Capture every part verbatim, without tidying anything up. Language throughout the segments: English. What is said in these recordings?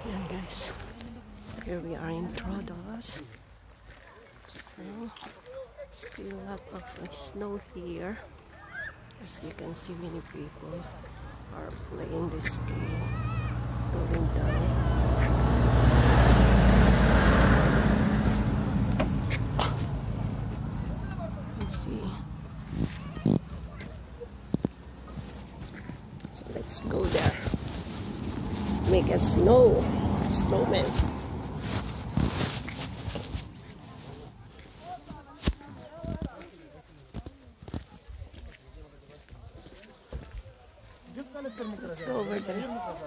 Yan guys, here we are in Trodos. So, still a lot of uh, snow here. As you can see, many people are playing this game, going down. Let's see. So let's go there. Make a snow snowman. Let's go over there.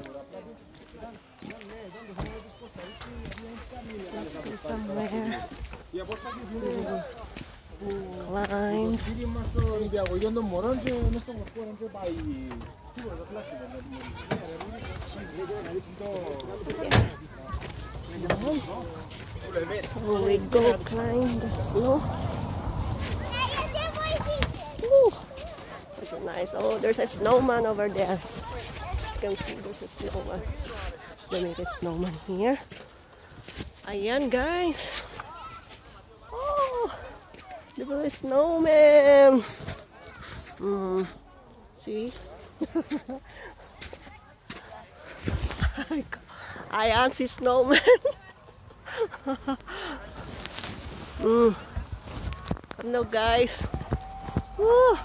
Let's go somewhere. Climb. So we go climb the snow. Ooh, that's nice. Oh, there's a snowman over there. As you can see, there's a snowman. They make a snowman here. Ayan, guys. Oh, there's a snowman. Mm, see? Ayan si snowman. mm. Ano guys? Woo.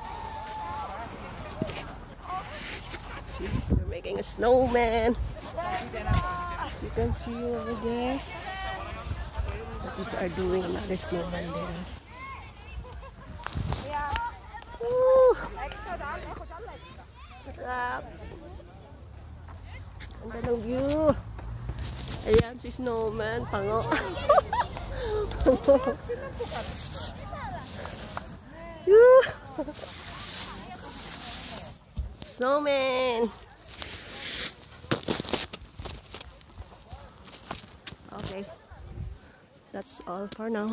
See, they're making a snowman. You can see over there. The kids are doing another snowman there. Woo. Sarap. Ang ganda ng view. Ayan si snowman, pango. Snowman. Okay, that's all for now.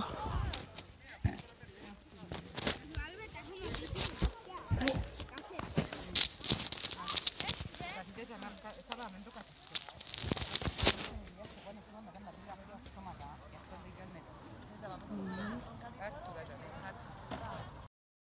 Mm-hmm.